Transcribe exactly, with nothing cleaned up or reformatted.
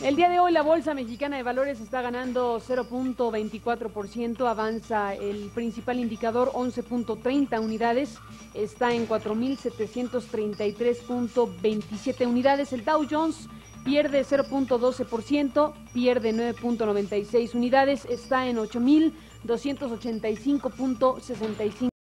El día de hoy la Bolsa Mexicana de Valores está ganando cero punto veinticuatro por ciento, avanza el principal indicador once punto treinta unidades, está en cuatro mil setecientos treinta y tres punto veintisiete unidades. El Dow Jones pierde cero punto doce por ciento, pierde nueve punto noventa y seis unidades, está en ocho mil doscientos ochenta y cinco punto sesenta y cinco.